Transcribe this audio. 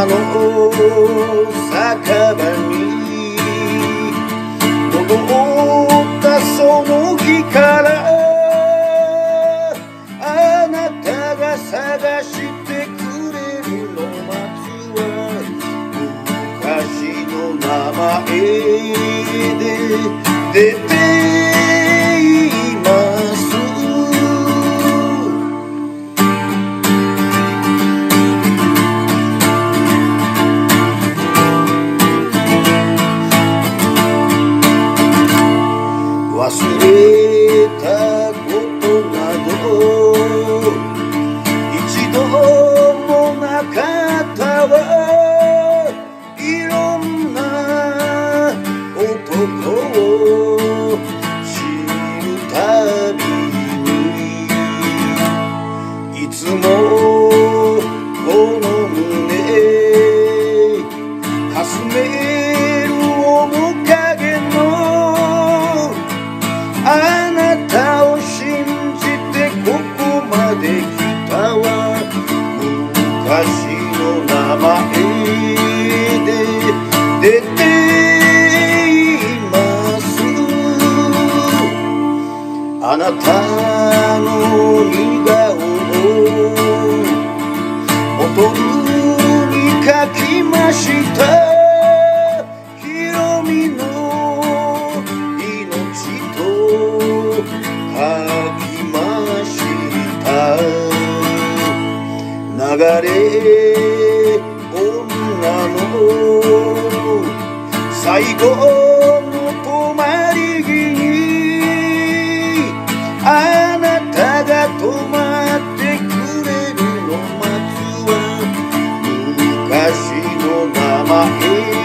の酒場に戻ったその日からあなたが探してくれるの松は昔の名前で出ています忘れたことなど一度もなかったわいろんな男を知るたびにいつもこの胸かすめる面影のあなたを信じてここまで来たわ昔の名前で出ていますあなたの似顔をボトルに書きましたヒロミの書きました流れ女の最後の止まり木にあなたが止まってくれるの松は昔の名前